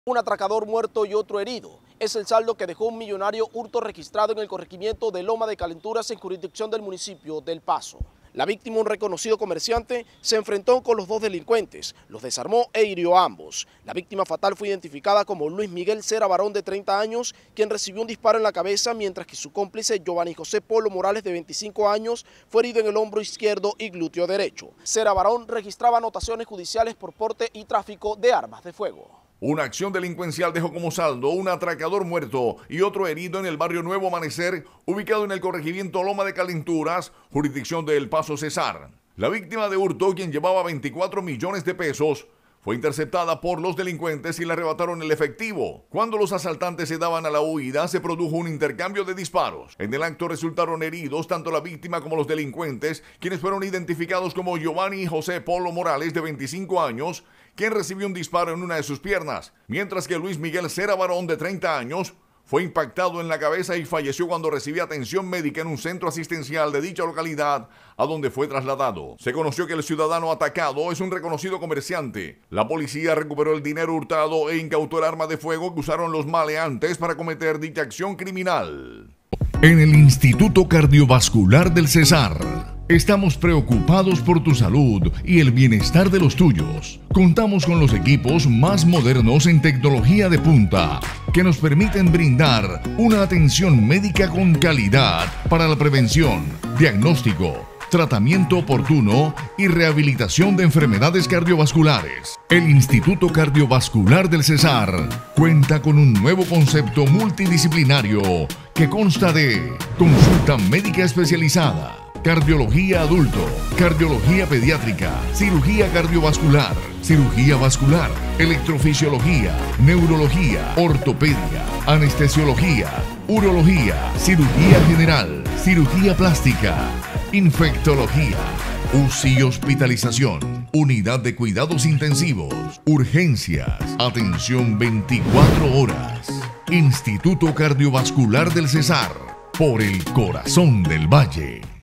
Un atracador muerto y otro herido. Es el saldo que dejó un millonario hurto registrado en el corregimiento de Loma de Calenturas en jurisdicción del municipio del Paso. La víctima, un reconocido comerciante, se enfrentó con los dos delincuentes, los desarmó e hirió a ambos. La víctima fatal fue identificada como Luis Miguel Cera Barón, de 30 años, quien recibió un disparo en la cabeza, mientras que su cómplice Giovanni José Polo Morales, de 25 años, fue herido en el hombro izquierdo y glúteo derecho. Cera Barón registraba anotaciones judiciales por porte y tráfico de armas de fuego. Una acción delincuencial dejó como saldo un atracador muerto y otro herido en el barrio Nuevo Amanecer, ubicado en el corregimiento Loma de Calenturas, jurisdicción de El Paso, Cesar. La víctima de hurto, quien llevaba 24 millones de pesos, fue interceptada por los delincuentes y le arrebataron el efectivo. Cuando los asaltantes se daban a la huida, se produjo un intercambio de disparos. En el acto resultaron heridos tanto la víctima como los delincuentes, quienes fueron identificados como Giovanni José Polo Morales, de 25 años, quien recibió un disparo en una de sus piernas, mientras que Luis Miguel Cera Barón, de 30 años, fue impactado en la cabeza y falleció cuando recibía atención médica en un centro asistencial de dicha localidad, a donde fue trasladado. Se conoció que el ciudadano atacado es un reconocido comerciante. La policía recuperó el dinero hurtado e incautó el arma de fuego que usaron los maleantes para cometer dicha acción criminal. En el Instituto Cardiovascular del Cesar, estamos preocupados por tu salud y el bienestar de los tuyos. Contamos con los equipos más modernos en tecnología de punta que nos permiten brindar una atención médica con calidad para la prevención, diagnóstico, tratamiento oportuno y rehabilitación de enfermedades cardiovasculares. El Instituto Cardiovascular del Cesar cuenta con un nuevo concepto multidisciplinario que consta de consulta médica especializada, cardiología adulto, cardiología pediátrica, cirugía cardiovascular, cirugía vascular, electrofisiología, neurología, ortopedia, anestesiología, urología, cirugía general, cirugía plástica, infectología, UCI y hospitalización, unidad de cuidados intensivos, urgencias, atención 24 horas. Instituto Cardiovascular del Cesar, por el corazón del Valle.